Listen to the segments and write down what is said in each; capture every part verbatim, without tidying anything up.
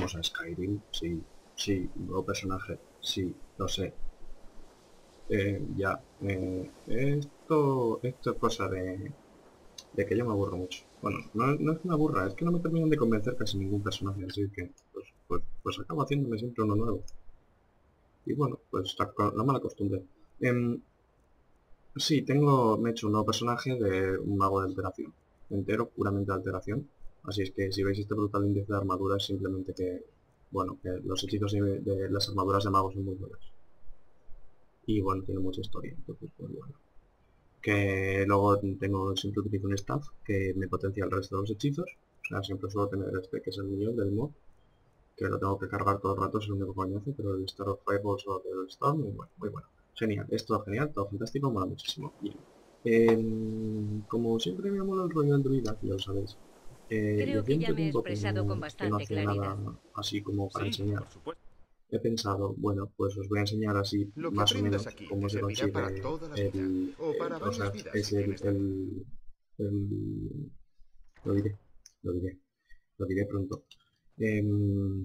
Volvemos a Skyrim, sí, sí, nuevo personaje, sí, lo sé. Eh, ya, eh, esto, esto es cosa de, de que yo me aburro mucho. Bueno, no, no es que me aburra, es que no me terminan de convencer casi ningún personaje, así que pues, pues, pues acabo haciéndome siempre uno nuevo. Y bueno, pues la, co- la mala costumbre. Em, sí, tengo, me he hecho un nuevo personaje de un mago de alteración, entero, puramente de alteración. Así es que si veis este brutal índice de armadura es simplemente que, bueno, que los hechizos de, de las armaduras de magos son muy buenas. Y bueno, tiene mucha historia, entonces pues bueno. Que luego tengo, siempre utilizo un staff que me potencia el resto de los hechizos. O sea, siempre suelo tener este que es el millón del mod, que lo tengo que cargar todo el rato, es el único coñazo, pero el Star of Fireballs o el Storm, muy bueno, muy bueno. Genial, es todo genial, todo fantástico, mola muchísimo. Bien. Em, como siempre me mola el rollo del druida, ya lo sabéis. Eh, y Creo hacía que ya mucho me he tiempo que expresado con no, que no bastante hacía nada claridad. así como para Sí, enseñar. por supuesto. He pensado, bueno, pues os voy a enseñar así Lo que más o aprendas menos aquí cómo te se servirá para consigue toda la vida. el, O el- para o varias sea, vidas si es el, tienes tanto. el, el- lo diré, lo diré, lo diré pronto. Em,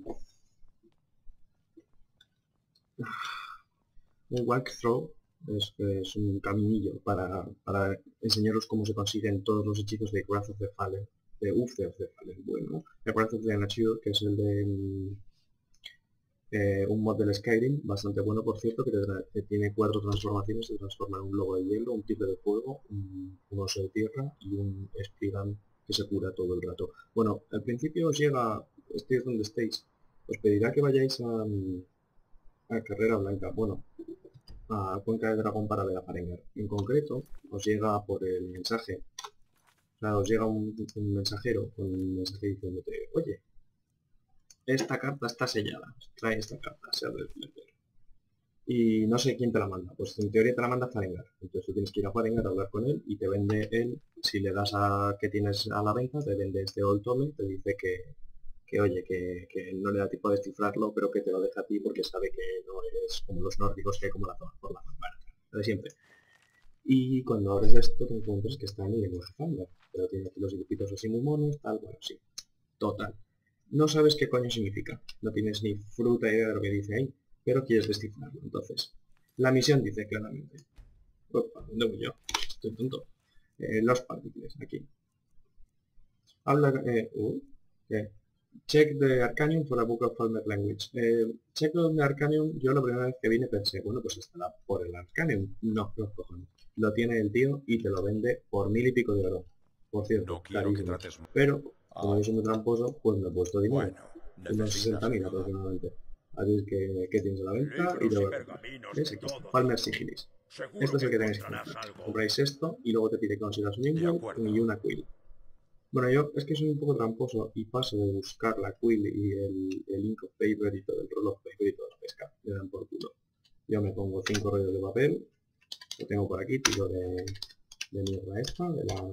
un walkthrough es, es un caminillo para, para enseñaros cómo se consiguen todos los hechizos de Wrath of the Fallen, de Uf, of the Fallen, bueno, de Wrath of the Nature, que es el de mm, eh, un mod del Skyrim, bastante bueno por cierto, que, te tra- que tiene cuatro transformaciones, se transforma en un lobo de hielo, un tigre de fuego, un, un oso de tierra y un Spriggan que se cura todo el rato. Bueno, al principio os llega, estéis donde estéis, os pedirá que vayáis a, mm, a Carrera Blanca, bueno, a Cuenca de Dragón para ver a Farengar. En concreto, os llega por el mensaje, o sea, os llega un, un mensajero con un mensaje diciéndote, oye, esta carta está sellada, trae esta carta, sea del y no sé quién te la manda. Pues en teoría te la manda Farengar. Entonces tú tienes que ir a Farengar a hablar con él y te vende él, si le das a que tienes a la venta, te vende este Old Tome, te dice que, que oye, que, que no le da tiempo de descifrarlo, pero que te lo deja a ti porque sabe que no eres como los nórdicos que hay como la zona por la zona, lo de siempre. Y cuando abres esto te encuentras que está en el lenguaje Thunder, pero tiene aquí los dibujitos así muy monos, tal, bueno, sí. Total. No sabes qué coño significa. No tienes ni fruta idea de lo que dice ahí, pero quieres descifrarlo. Entonces, la misión dice claramente. Opa, ¿dónde voy yo? Estoy tonto. Eh, los partículas, aquí. Habla, eh, uh, ¿qué? Check the Arcanium for a book of Falmer language. Eh, check the Arcanium, yo la primera vez que vine pensé, bueno, pues estará por el Arcanium. No, los cojones. Lo tiene el tío y te lo vende por mil y pico de oro. Por cierto, No quiero que carísimo. trates... Pero, como Ah, yo soy muy tramposo, pues me he puesto dinero. bueno, Unos necesitas sesenta mil ayuda. aproximadamente. Así que, ¿qué tienes a la venta? Y te Libros y voy a contar. pergaminos ¿Ves? de Aquí está. todo Palmer tipo. Sigilis. Esto Seguro es que el que tenéis que encontrarás comprar. algo. Compráis esto y luego te pide que consigas un De Ingwell y acuerdo. una Quill. Bueno, yo es que soy un poco tramposo y paso de buscar la Quill y el, el Ink of Paper y todo el Roll of Paper y toda la pesca. Me dan por culo. Yo me pongo cinco rollos de papel, lo tengo por aquí, tiro de, de mierda esta, de la,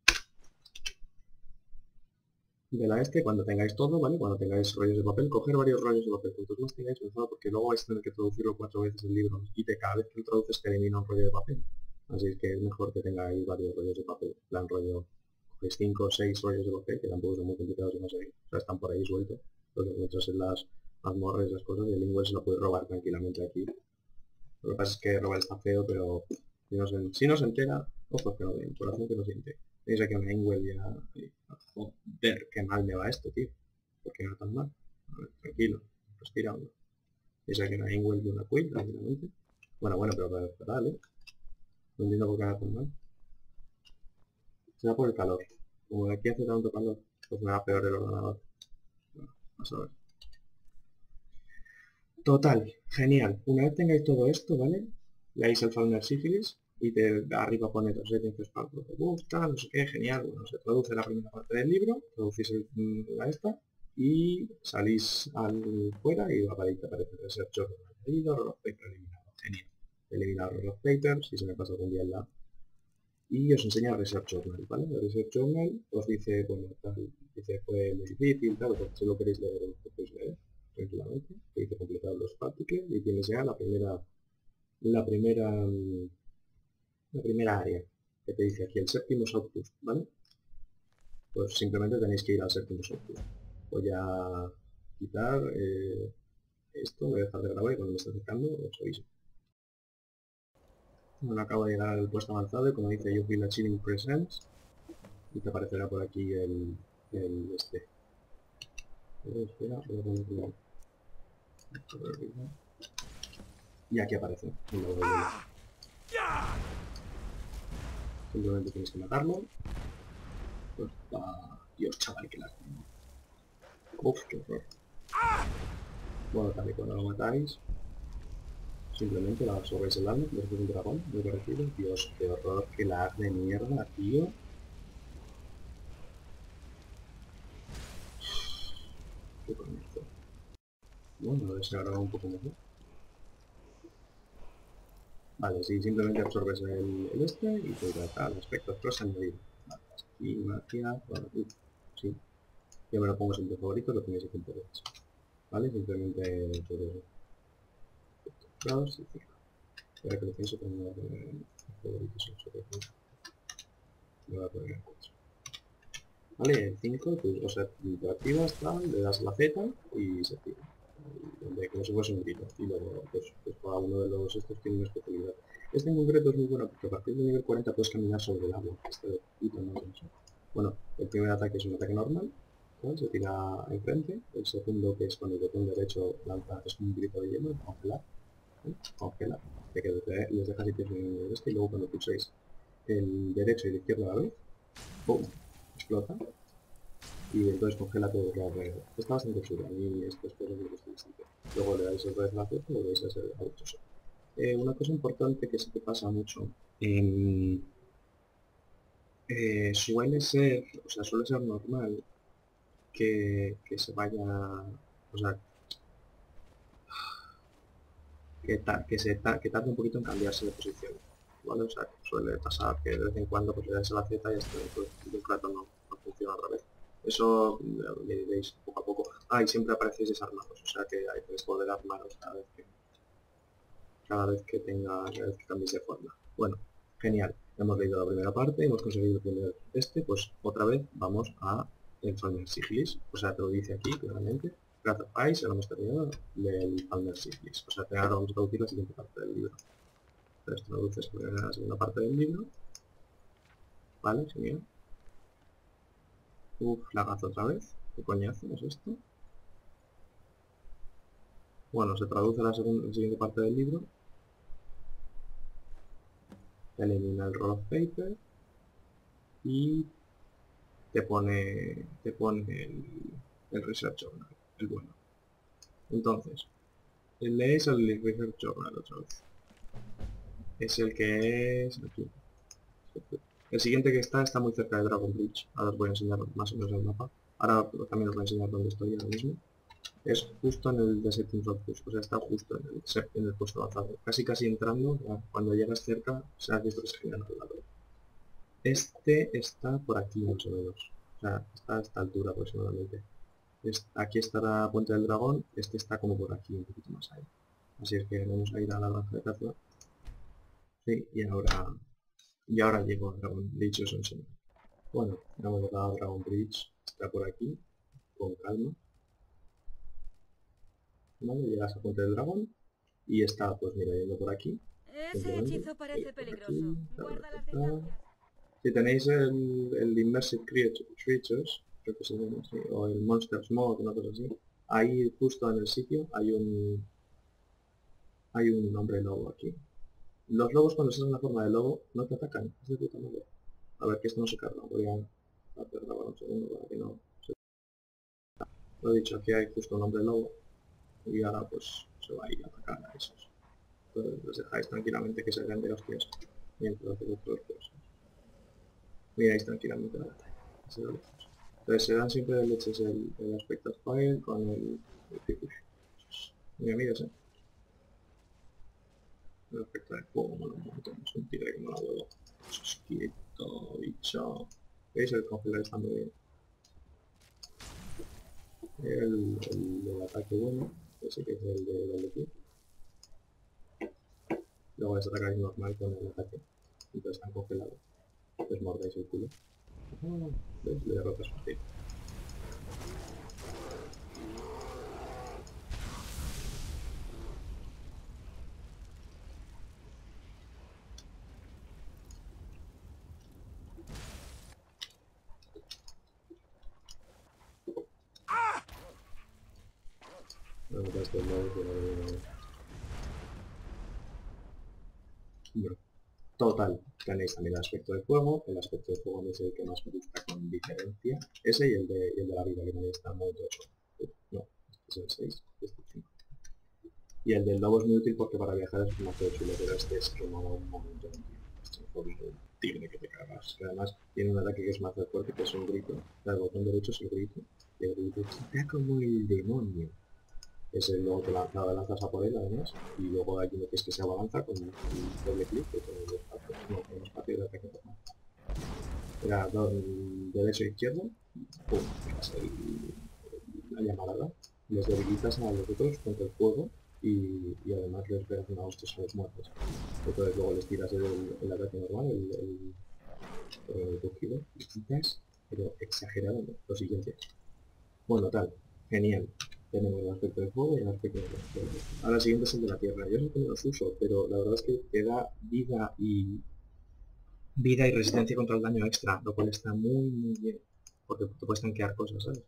de la este, cuando tengáis todo, ¿vale? Cuando tengáis rollos de papel, coger varios rollos de papel, cuantos más tengáis mejor, porque luego vais a tener que traducirlo cuatro veces el libro y te, cada vez que lo traduces te elimina un rollo de papel. Así es que es mejor que tengáis varios rollos de papel, en plan rollo, cogéis cinco o seis rollos de papel, que tampoco son muy complicados de conseguir, o sea, están por ahí sueltos, los encuentras en las mazmorras y esas cosas, y el Ingwell se lo puede robar tranquilamente aquí. Lo que pasa es que robar está feo, pero si no se, si no se entera, ojos que no ven, corazón que no siente. Tenéis aquí una Ingwell ya. Y, joder, qué mal me va esto, tío. ¿Por qué no tan mal? A ver, tranquilo, respirando. Tenéis aquí una Ingwell y una Quill, tranquilamente. Bueno, bueno, pero para esperar, ¿eh? No entiendo por qué va tan mal. Será por el calor. Como de aquí hace tanto calor, pues me va peor el ordenador. Bueno, vamos a ver. Total, genial. Una vez tengáis todo esto, ¿vale? Leáis el Falmer Sífilis y te arriba pone dos settings para que te gusta, no sé qué, genial. Bueno, se traduce la primera parte del libro, traducís el, la esta y salís al fuera y aparece, aparece Research Journal añadido, Roll of Paper eliminado. Genial. Eliminar Roll of Paper, si se me pasa algún día en la... Y os enseña el Research Journal, ¿vale? El Research Journal os dice, bueno, tal, dice, fue muy difícil, tal, pues si lo queréis leer, lo podéis leer tranquilamente, te dice completar los particles y tienes ya la primera, la primera, mm, la primera área que te dice aquí el séptimo output, ¿vale? Pues simplemente tenéis que ir al séptimo output. Voy a, quitar eh, esto, voy a dejar de grabar y cuando me esté acercando os aviso. Bueno, acabo de llegar al puesto avanzado y como dice You Feel Achieving Presents y te aparecerá por aquí el, el este. Eh, espera, voy a ponerlo. Y aquí aparece el logo del hielo. Simplemente tienes que matarlo. Pues, ah, Dios, chaval, que la... Uf, qué horror. Bueno, tal y cuando lo matáis, simplemente la absorbéis el alma, después un dragón, muy parecido. Dios, qué horror, qué lag de mierda, tío. Qué coñazo. Bueno, a ver si ahora un poco mejor. Vale, sí, simplemente absorbes el, el este y te da tal aspecto cross añadido. Vale, y magia, bueno, uff, sí. Yo me lo pongo siempre favorito, lo tenéis aquí en todos. Vale, simplemente por eso. Cross y cinco. Para que lo pienso como voy a poner en favoritos, me voy a poner en cuatro. Vale, el cinco, pues, o sea, lo activas, tal, le das la Z y se activa. Donde como si fuese un grito. Y luego, pues, pues cada uno de los estos tiene una especialidad. Este en concreto es muy bueno porque a partir del nivel cuarenta puedes caminar sobre el agua. Este ítem no es eso. Bueno, el primer ataque es un ataque normal, ¿sabes? Se tira enfrente. El segundo, que es con el botón derecho, lanza, es un grito de hielo, congelar. ¿eh? Congelar. De que les deja sitios en este y luego cuando pulséis el derecho y el izquierdo a la vez, ¡pum! Explota y entonces congela todo lo alrededor. Está bastante chulo, a mí estas cosas me gustan bastante. Luego le dais otra vez la Z y volvéis a ser adultos. Eh, una cosa importante que sí que pasa mucho, eh, eh, suele ser, o sea, suele ser normal que, que se vaya, o sea, que, ta, que, se ta, que tarde un poquito en cambiarse de posición, ¿vale? O sea, suele pasar que de vez en cuando pues le dais a la Z y hasta dentro de un rato no, no funciona otra vez. Eso le diréis poco a poco. Ah, y siempre aparecéis desarmados, o sea que hay que poder armaros cada vez que, cada vez que tenga, cada vez que cambiéis de forma. Bueno, genial. Hemos leído la primera parte, hemos conseguido el primer este, pues otra vez vamos a el Palmer Siglis, o sea, te lo dice aquí claramente. Gracias a Ice, hemos terminado del Palmer Siglis. O sea, que ahora vamos a traducir la siguiente parte del libro. Entonces traduces la segunda parte del libro. Vale, genial. Uf, lagazo otra vez. ¿Qué coñazo es esto? Bueno, se traduce la, segunda, la siguiente parte del libro. Elimina el roll of paper. Y te pone, te pone el, el Research Journal, el bueno. Entonces, lees el Research Journal otra vez. Es el que es aquí. El siguiente que está, está muy cerca de Dragon Bridge. Ahora os voy a enseñar más o menos el mapa. Ahora también os voy a enseñar dónde estoy ahora mismo. Es justo en el Deserting Roadhouse, o sea, está justo en el, en el puesto avanzado. Casi casi entrando, cuando llegas cerca, se ha visto que se genera al lado. Este está por aquí más o menos. O sea, está a esta altura aproximadamente. Aquí estará Puente del Dragón, este está como por aquí, un poquito más ahí. Así es que vamos a ir a la granja de caza. Sí, y ahora, y ahora llego a Dragon Bridge, os enseño. Bueno, hemos llegado a Dragon Bridge, está por aquí, con calma. Vale, llegas a Puente del Dragón y está, pues mira, yendo por aquí. Ese hechizo parece peligroso. Aquí, ta, Guarda ta, las ta. distancias. Si tenéis el, el Immersive Creatures, creo que se llama así, o el Monsters Mod, una cosa así, ahí justo en el sitio hay un hay un hombre lobo aquí. Los lobos cuando se en la forma de lobo no te atacan, es de puta madre. A ver que esto no se carga, voy a hacer grabar un segundo para que no se... Lo he dicho, aquí hay justo un hombre lobo y ahora pues se va a ir a atacar a esos. Entonces les dejáis tranquilamente que se hagan de hostias mientras hacen otros cosas. Miráis tranquilamente la batalla. Así lo lejos. Entonces se dan siempre de leches el, el Aspected Fire con el, el Pipush. Muy amigas, eh. El aspecto de fuego mola un montón, es un tigre que mola huevo. Quieto, bicho. ¿Veis? El congelar está muy bien. El, el del ataque bueno, ese que es el de doble pie. Luego les atacáis normal con el ataque. Entonces están congelados. Les mordéis el culo. ¿Ves? Le derrotas fácil. Bueno, pues este modo, pero... Bueno, total, tenéis también el aspecto de fuego. El aspecto de fuego es el que más me gusta con diferencia. Ese y el de, y el de la vida, que también está muy ocho. No, este es el seis, este es el cinco. Y el del lobo es muy útil porque para viajar es más chulo, pero este es como un momento. Este es un tigre que te cagas. Que además tiene un ataque que es más fuerte, que es un grito. El botón derecho es el grito. Y el grito quita como el demonio. Ese luego te lanza, lanzas a por él además. Y luego hay uno que es que se abalanza con un doble clic, que con el espacio, no, con el espacio de ataque normal. Era derecho e izquierdo, pum, pegas el, la llamarada, les debilitas a los otros contra el fuego y, y además les pegas una hostia a los muertos. Entonces luego les tiras el, el ataque normal, el, el, el cogido, y quitas, pero exagerado, ¿no? Lo siguiente. Bueno, tal, genial. Tenemos el aspecto de fuego y el aspecto de fuego. Ahora el siguiente es el de la tierra. Yo sé que no los uso, pero la verdad es que te da vida y vida y resistencia contra el daño extra, lo cual está muy muy bien. Porque te puedes tanquear cosas, ¿sabes?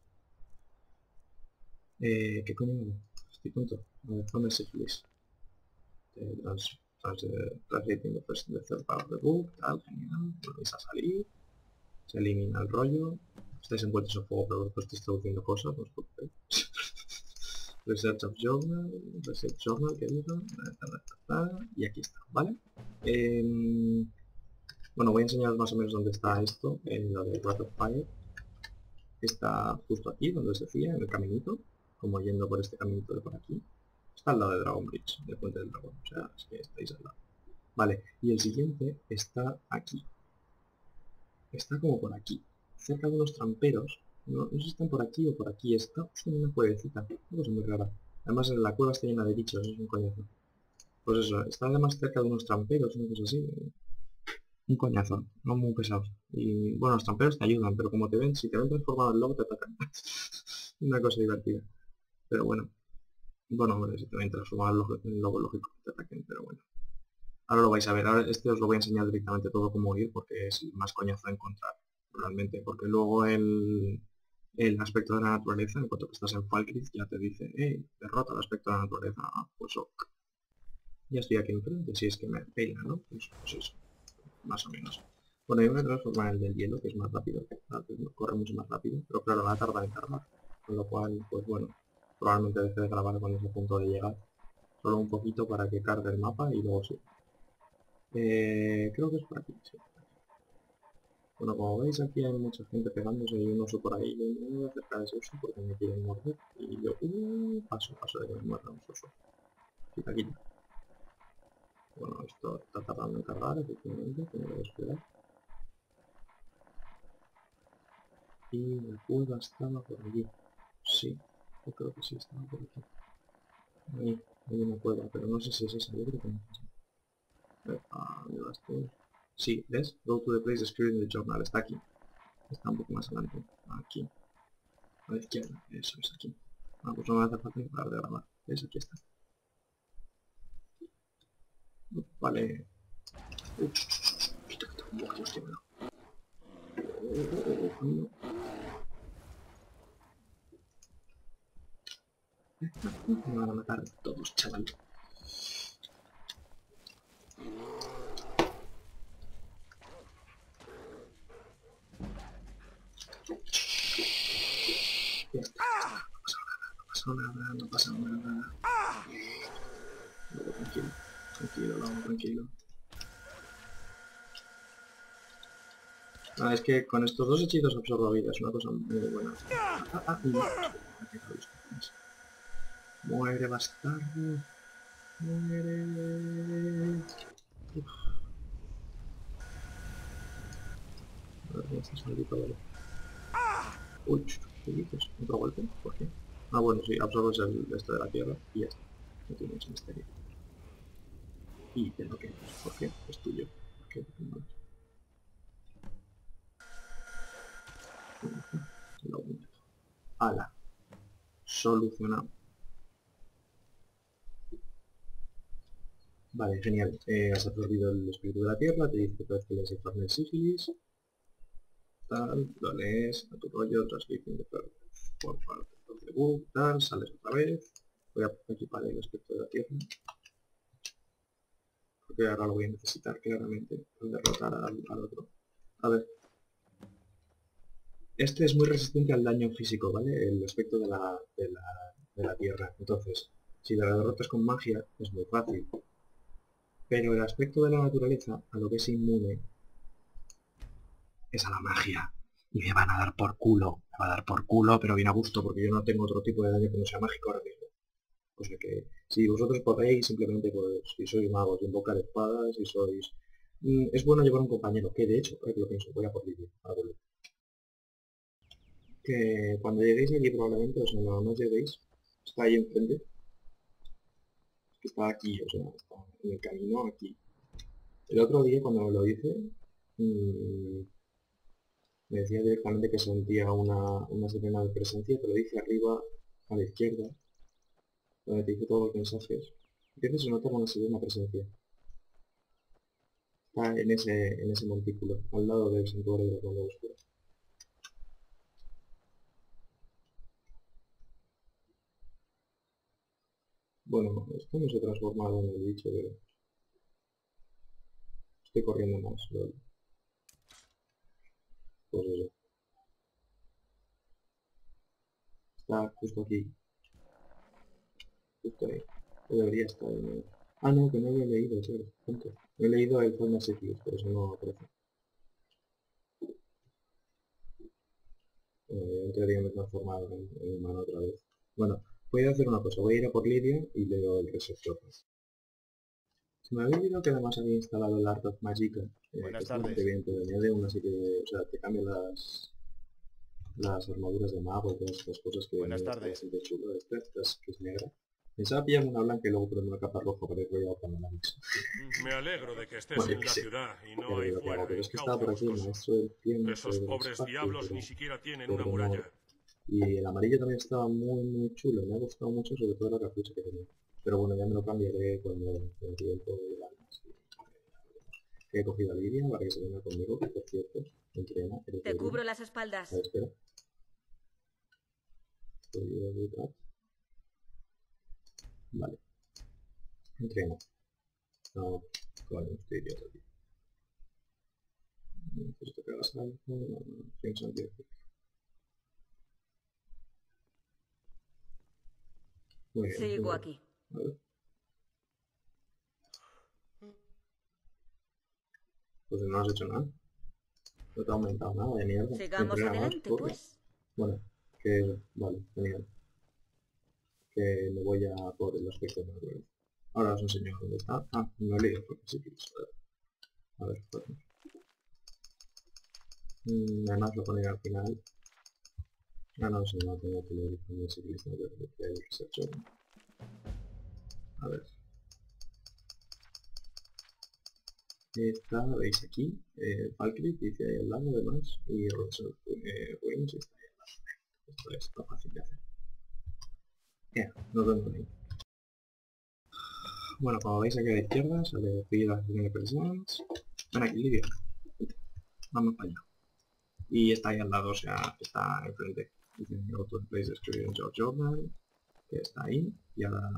Eh, ¿qué coño? Estoy tonto. A ver, ponme syphilis. Eh, trans, trans, eh, translating the first and the third part of the book, tal, genial. Volvéis a salir. Se elimina el rollo. Estáis envueltos en fuego, pero vosotros estáis traduciendo cosas, no os preocupéis. Research of Journal, Research Journal, que diga, y aquí está, ¿vale? Eh, bueno, voy a enseñaros más o menos dónde está esto, en lo de Wrath of Fire. Está justo aquí, donde os decía, en el caminito, como yendo por este caminito de por aquí. Está al lado de Dragon Bridge, de Puente del Dragón, o sea, es que estáis al lado. Vale, y el siguiente está aquí. Está como por aquí, cerca de unos tramperos. No, no sé si están por aquí o por aquí. Está justo en una cuevecita, una cosa muy rara. Además la cueva está llena de bichos, es un coñazo. Pues eso, está además cerca de unos tramperos, una cosa así. Un coñazo, no muy pesados. Y bueno, los tramperos te ayudan, pero como te ven, si te ven transformado en lobo te atacan. Una cosa divertida. Pero bueno. Bueno, hombre, si te ven transformado en lobo, en lobo lógico que te ataquen, pero bueno. Ahora lo vais a ver, ahora este os lo voy a enseñar directamente todo cómo ir porque es el más coñazo de encontrar, realmente, porque luego el, el aspecto de la naturaleza, en cuanto que estás en Falkreath, ya te dice, hey, derrota el aspecto de la naturaleza, ah, pues ok. Ya estoy aquí enfrente, si es que me peinan, ¿no? Pues, pues eso, más o menos. Bueno, yo me voy a transformar en el del hielo, que es más rápido, corre mucho más rápido, pero claro, va a tardar en cargar, con lo cual, pues bueno, probablemente deje de grabar cuando es a punto de llegar, solo un poquito para que cargue el mapa y luego sí. Eh, creo que es por aquí, sí. Bueno, como veis aquí hay mucha gente pegándose y un oso por ahí. Yo no me voy a acercar a ese oso porque me quieren morder. Y yo, uh, paso, paso de que me muerda un oso. Quita, quita. Bueno, esto está tardando en cargar, efectivamente, que me voy a esperar. Y la cueva estaba por allí. Sí, yo creo que sí estaba por aquí. Ahí, hay una cueva, pero no sé si es esa, yo creo que no es esa. Ah, ¿dónde vas tú? Sí, ¿ves? Go to the place described in the journal, está aquí. Está un poco más adelante. Aquí. A la izquierda, eso es aquí. Ah, pues no me hace falta parar de grabar. ¿Ves? Aquí está. Vale. Uh, quita, quita, un poco, hostia, no. Oh, oh, oh, no. Me van a matar todos, chaval. Ya está. No pasa nada, no pasa nada. Luego, tranquilo, tranquilo, vamos, tranquilo. Ah, es que con estos dos hechizos absorbo vida, es una cosa muy buena. Ah, ah, ah, y... Muere, bastardo. Muere. Uf. A ver, ¿dónde está ese maldito vale? Uy, ¿qué dices? ¿Otro golpe? ¿Por qué? Ah, bueno, sí, absorbes el este de la tierra y ya está. No tiene mucho misterio. Y te lo que ¿por qué? Es tuyo. ¿Por qué? No. Lo único. Ala. Solucionado. Vale, genial. Eh, has absorbido el espíritu de la tierra, te dice que puedes que les informe el sífilis. Tal, lo lees a tu rollo, transcripción de por parte of the book, tal, sales otra vez. voy a equipar el aspecto de la tierra. Porque ahora lo voy a necesitar claramente para derrotar al, al otro. A ver. Este es muy resistente al daño físico, ¿vale? El aspecto de la, de la, de la tierra. Entonces, si la derrotas con magia, es muy fácil. Pero el aspecto de la naturaleza, a lo que es inmune, es a la magia. Y me van a dar por culo. Me va a dar por culo, pero bien a gusto, porque yo no tengo otro tipo de daño que no sea mágico ahora mismo. O sea que, si vosotros podéis, simplemente pues, si sois magos, invocar espadas, si sois... Mm, es bueno llevar un compañero, que de hecho, ahora que lo pienso, voy a por vídeo, ahora vuelvo. Que cuando lleguéis allí probablemente, o sea, nada más lleguéis, está ahí enfrente, que está aquí, o sea, está en el camino aquí. El otro día cuando me lo hice, mmm, me decía directamente que sentía una, una serena de presencia, te lo dice arriba a la izquierda, donde te dice todos los mensajes. Empiezas a notar una serena presencia. Está en ese, en ese montículo, al lado del santuario de la Ronda Oscura. Bueno, esto no se ha transformado en el bicho, pero... Estoy corriendo más, ¿vale? Pues eso. Está justo aquí. Justo ahí. O debería estar en el... Ah, no, que no lo he leído, claro. Punto. No he leído el Final Cyclist, por eso no aparece. Eh, en teoría me he transformado en, en humano otra vez. Bueno, voy a hacer una cosa. Voy a ir a por Lidia y leo el receptor. Se me había olvidado que además había instalado el Art of Magica, eh, que es bastante bien, te añade una así que, o sea, te cambia las, las armaduras de mago y todas estas cosas que Buenas está tardes. bastante chulo. Esta, esta es, que es negra. Pensaba pillar una blanca y luego ponerme una capa roja para ir rollado con la mix. Me alegro de que estés Bueno, en que la sé. ciudad y Ya no lo ahí digo que hago, fuera, pero en es que estaba Cauce por aquí el Boscoso. maestro del tiempo, Esos del pobres espacio, diablos pero, ni siquiera tienen pero una no. muralla. Y el amarillo también estaba muy muy chulo, me ha gustado mucho, sobre todo la capucha que tenía. Pero bueno, ya me lo cambiaré cuando el tiempo y ganas. He cogido a Lidia para que se venga conmigo, que por cierto, entrena. Te cubro las espaldas. A ver, espera. Vale. Entrena. No, coño, estoy idiota, tío. Necesito que hagas algo. No, no, no. Things on the Muy bien. Sigo Muy aquí. bien. A ver. Pues no has hecho nada. No te ha aumentado nada de mierda. Sigamos Entrena más, adelante, corre. pues. Bueno, que eso. Vale, genial. Que me voy a por el aspecto de naturaleza. Ahora os enseño dónde está. Ah, no he leído porque sí que es. A ver, pues. Mm, además lo ponen al final. Ah, no, si no tengo que leer el ciclista de el research. A ver. Está, veis aquí, eh, Valkyrie dice ahí al lado además, y Robinson eh, Wings está ahí al lado. Esto es lo fácil de hacer. Ya, yeah, nos vemos ahí. Bueno, como veis aquí a la izquierda sale Piedras de Presents. Ven aquí, Lidia. Vamos para allá. Y está ahí al lado, o sea, está enfrente. Dice Go to the place described in George Jordan, que está ahí, y ahora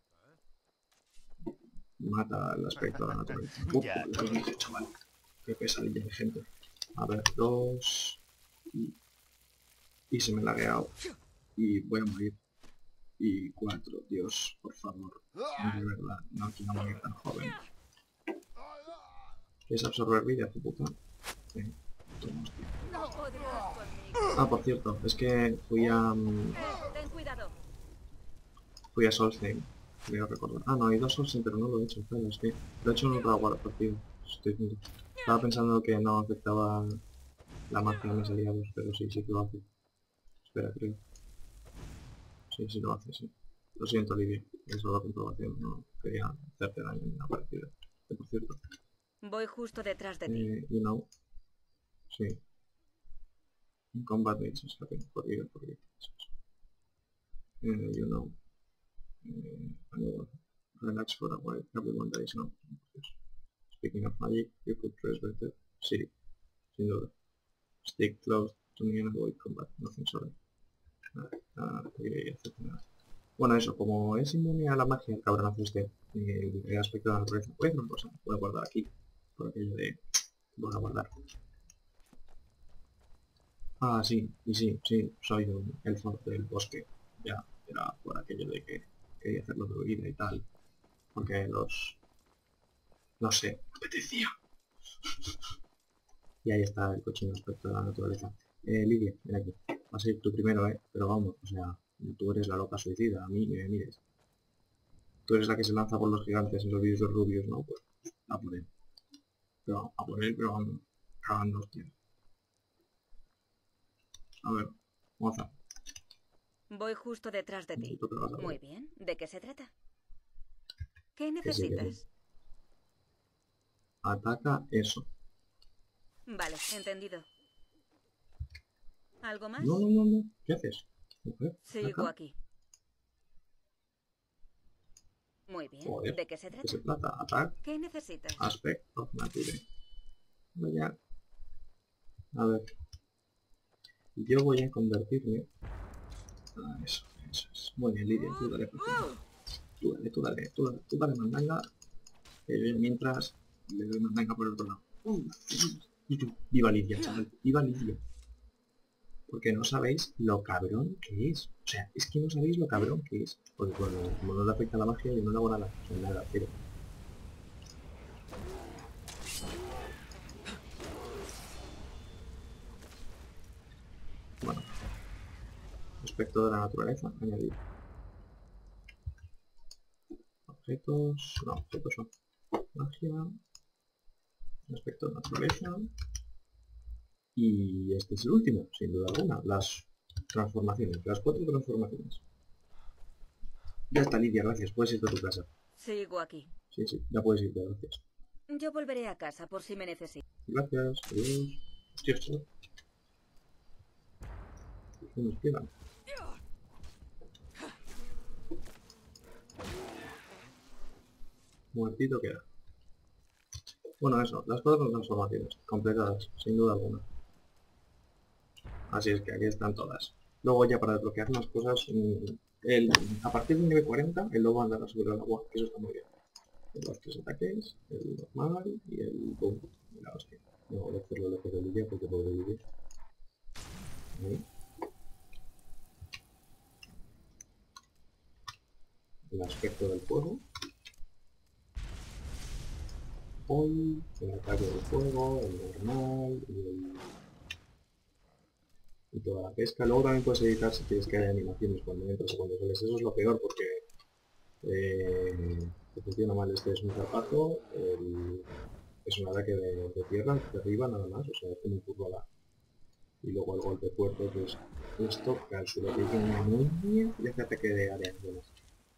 mata el aspecto de la naturaleza. Uf, Ya, lo que dicho, chaval. Qué pesadilla de gente. A ver, dos... Y, y se me la ha lagueado. Y voy a morir. Y cuatro, Dios, por favor. De verdad, no quiero morir tan joven. ¿Quieres absorber vida, tu puta? Sí. No podrás conmigo. Ah, por cierto, es que fui a... Um, Eh, ten cuidado. fui a Solstheim. Creo recordar. Ah, no, hay dos Solstheim, pero no lo he hecho. Claro, es que lo he hecho en otra guarda partido. Estoy junto. Estaba pensando que no afectaba la magia a mis aliados, pero sí, sí que lo hace. Espera, creo. Sí, sí lo hace, sí. Lo siento, Lidia. Eso es la comprobación. No quería hacerte daño en la partida. Que por cierto. Voy justo detrás de ti. Eh, you know. Sí. In combat needs is happening for you, for you. Uh, you know. Uh, relax for a while. Everyone dies now. Speaking of magic, you could dress better. Sí. Sin duda. Stick close to me and avoid combat. Nothing sorry. Nada, nada, no te quería hacer nada. Bueno, eso, como es inmune a la magia el cabronazo este, el, el aspecto de la naturaleza, pues una cosa, voy a guardar aquí, por aquello de... voy a guardar. Ah, sí, y sí, sí, soy un elfo del bosque. Ya, era por aquello de que quería hacerlo druida y tal. Porque los... no sé, me apetecía. Y ahí está el cochino aspecto de la naturaleza. Eh, Lidia, ven aquí. Vas a ir tú primero, eh. Pero vamos, o sea, tú eres la loca suicida, a mí ni me mires. Tú eres la que se lanza por los gigantes en los vídeos de rubios, ¿no? Pues a por él. Pero a por él, pero vamos, cagando hostias. A ver, moza, Voy justo detrás de ti. ¿tú qué vas a Muy ver? bien. ¿De qué se trata? ¿Qué Que sí, que sí. necesitas? Ataca eso. Vale, entendido. ¿Algo No, más? no, no, no. ¿Qué haces? Mujer, Sigo ataca. aquí. Muy bien. Joder, ¿De qué se ¿qué trata? se trata? Attack, ¿Qué necesitas? aspect of nature. Ya, a ver. Yo voy a convertirme... Ah, eso, eso es. Muy bien, Lidia, tú dale, por favor. Tú dale, tú dale, tú dale, tú dale mandanga. Que yo mientras le doy mandanga por el otro lado. Y tú, viva Lidia, chaval, viva Lidia. Porque no sabéis lo cabrón que es. O sea, es que no sabéis lo cabrón que es. Porque cuando, como no le afecta la magia, yo no le hago nada. O sea, nada, cero. Bueno, aspecto de la naturaleza, añadir. Objetos, no, objetos no. Magia, aspecto de naturaleza. Y este es el último, sin duda alguna. Las transformaciones, las cuatro transformaciones. Ya está, Lidia, gracias. Puedes irte a tu casa. Sigo aquí. Sí, sí, ya puedes irte, gracias. Yo volveré a casa por si me necesitas. Gracias, adiós. Hostia, hostia. ¿Qué nos quedan? Muertito queda. Bueno, eso, las cuatro transformaciones, completadas, sin duda alguna. Así es que aquí están todas. Luego ya para desbloquear más cosas, el, a partir del nivel cuarenta, el lobo andará sobre el agua, que eso está muy bien. Los tres ataques, el normal y el boom. Mira, hostia. No voy a hacerlo lejos de Lidia porque puedo vivir. Ahí. El aspecto del fuego. Hoy, el ataque del fuego, el normal y el... y toda la pesca. Luego también puedes editar si quieres que haya animaciones cuando entras o cuando sales. Eso es lo peor porque eh, te funciona mal. Este es un zapato, el... es un ataque de, de tierra, de arriba nada más, o sea, es como un curva. Y luego el golpe fuerte, pues esto, que al suelo tiene una muñeca y hace ataque de área. Demás.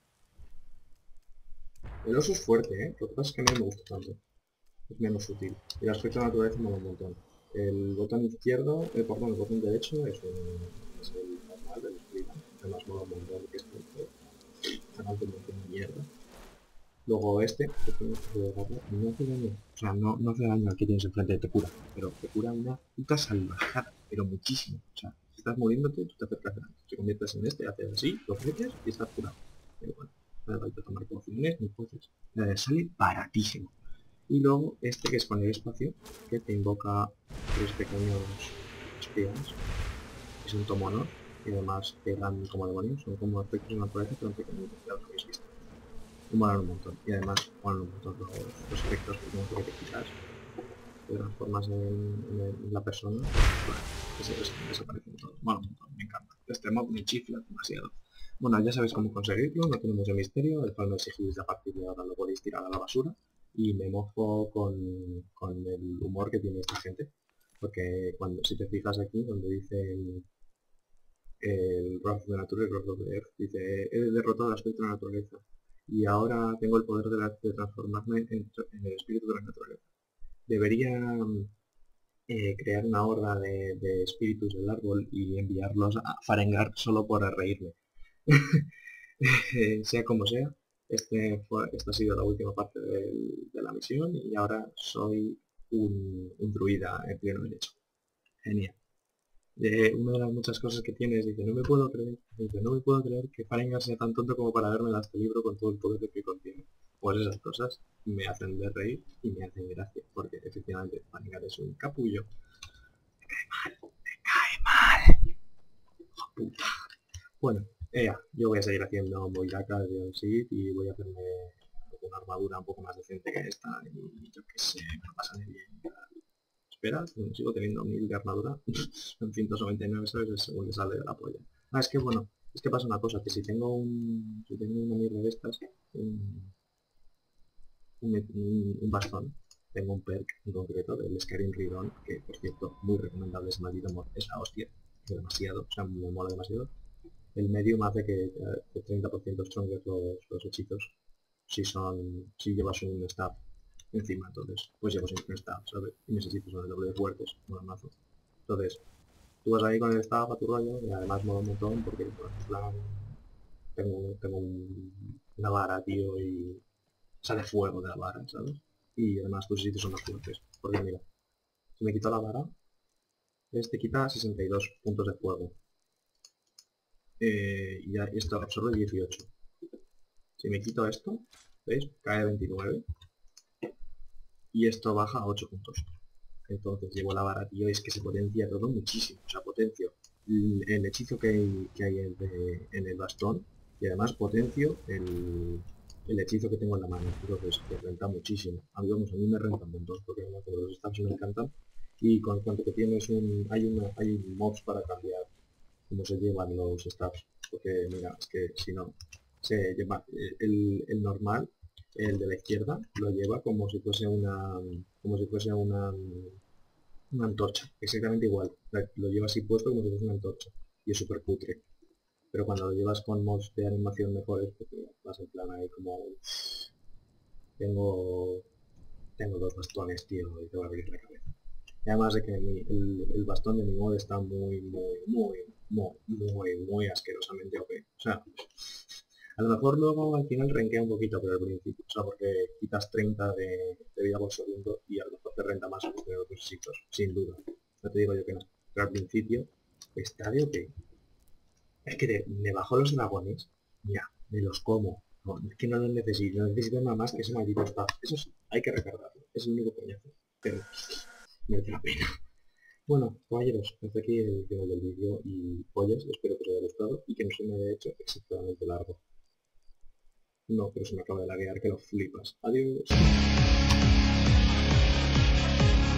El oso es fuerte, ¿eh? Lo que pasa es que a mí no me gusta tanto. Es menos sutil. Y el aspecto de la naturaleza mola un montón. El botón izquierdo, eh, perdón, el botón derecho es, un, es el normal del freelance. Además mola un montón que es un montón de mierda. Luego este, que tengo que agarrar, no hace daño. O sea, no, no hace daño al que tienes enfrente, te cura. Pero te cura una puta salvajada, pero muchísimo. O sea, si estás muriéndote, tú te acercas daño. Te conviertes en este, haces así, lo ofreces y estás curado. Pero bueno, no hace falta tomar pociones ni cosas. Eh, sale baratísimo. Y luego este que es con el espacio, que te invoca tres pequeños espías, que son tomonos, y además pegan como demonios, son como aspectos de naturaleza, pero pequeños, ya los habéis visto. Y molan un montón, y además molan un montón los, los efectos que te quitas, te transformas en, en, en la persona, bueno, que se des desaparecen todos, mola un montón, me encanta. Este mob me chifla demasiado. Bueno, ya sabéis cómo conseguirlo, no tiene mucho misterio, el Palmer Sigils a partir de ahora lo podéis tirar a la basura. Y me mojo con, con el humor que tiene esta gente. Porque cuando, si te fijas aquí, donde dice el, el Wrath of the Nature, el Wrath of the Earth, dice, he derrotado el aspecto de la naturaleza. Y ahora tengo el poder de, la, de transformarme en, en el espíritu de la naturaleza. Debería eh, crear una horda de, de espíritus del árbol y enviarlos a Farengar solo por reírme. Sea como sea, este fue, esta ha sido la última parte del, de la misión y ahora soy un, un druida en pleno derecho. Genial. Eh, una de las muchas cosas que tiene es, dice, no me puedo creer, dice, no me puedo creer que Farengar sea tan tonto como para verme este libro con todo el poder que contiene. Pues esas cosas me hacen de reír y me hacen gracia, porque efectivamente Farengar es un capullo. Me cae mal, me cae mal. ¡Oh, puta! Bueno, eh, yo voy a seguir haciendo boiracas de Sith y voy a hacerme una armadura un poco más decente que esta y yo que sé, me lo pasaré bien. Espera, sigo teniendo mil de armadura en ciento noventa y nueve, ¿sabes? Según le sale de la polla. Ah, es que bueno, es que pasa una cosa, que si tengo un... si tengo una mierda de estas, un, un, un, un bastón, tengo un perk en concreto del Skyrim Ridon, que por cierto, muy recomendable, es maldito amor, es la hostia, es demasiado, o sea, me mola demasiado. El medium hace que, que treinta por ciento stronger los, los hechizos, si son, si llevas un staff encima, entonces pues llevo siempre un staff, ¿sabes? Y mis hechizos son el doble de fuertes, no mazo. Entonces, tú vas ahí con el staff a tu rollo y además mola un montón porque pues, en plan, tengo, tengo un, una vara, tío, y sale fuego de la vara, ¿sabes? Y además tus hechizos son más fuertes, porque mira, si me quito la vara, este quita sesenta y dos puntos de fuego. Eh, y ya esto absorbe dieciocho. Si me quito esto, ¿veis? Cae veintinueve. Y esto baja a ocho puntos. Entonces llevo la vara, tío, y es que se potencia todo muchísimo. O sea, potencio el, el hechizo que hay, que hay en, de, en el bastón y además potencio el, el hechizo que tengo en la mano. Entonces te renta muchísimo. A mí, vamos, a mí me renta un montón porque bueno, los stats me encantan. Y con cuanto que tienes un... hay una hay mobs para cambiar cómo se llevan los stats. Porque mira, es que si no, se lleva el, el normal, el de la izquierda, lo lleva como si fuese una como si fuese una una antorcha, exactamente igual, lo lleva así puesto como si fuese una antorcha y es súper putre, pero cuando lo llevas con mods de animación mejores, pues vas en plan ahí como tengo tengo dos bastones, tío, y te voy a abrir la cabeza. Y además de que mi, el, el bastón de mi mod está muy muy muy muy muy muy asquerosamente O P, o sea, a lo mejor luego al final renkea un poquito por el principio, o sea, porque quitas treinta de, de vida por segundo y a lo mejor te renta más que los hechizos, sin duda. No te digo yo que no, pero al principio está de O P. Es que te, me bajo los dragones, mira, me los como. No, es que no los necesito, no necesito nada más que ese maldito staff. Eso sí, hay que recargarlo, es el único coñazo, pero merece la pena. Bueno, caballeros, hasta aquí el final del vídeo y pollas, espero que os haya gustado y que no se me haya hecho exageradamente largo. No, pero se me acaba de laguear que lo flipas. Adiós.